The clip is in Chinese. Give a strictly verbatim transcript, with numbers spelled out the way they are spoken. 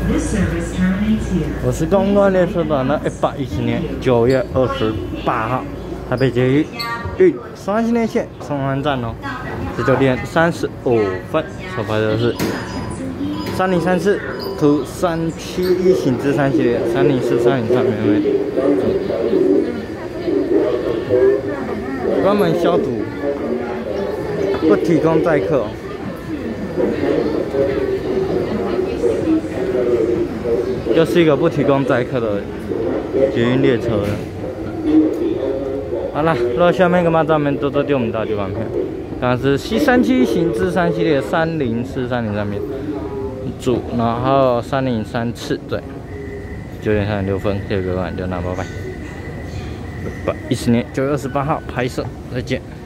我是公关列车团的一百一十年九月二十八号，台北捷运运三十年线松山站哦，十九点三十五分，首排的是三零三四 to 三七一型至三系列三零四三零三免费，关门消毒，不提供载客哦。 又是一个不提供载客的捷运列车了。好了，如果下面干嘛咱们多多对我们大九万票。刚刚是 C 三七型至三系列三零四三零上面组，然后三零三次对，九点三十六分，谢谢各位，就那拜拜。一百一十年九月二十八号拍摄，再见。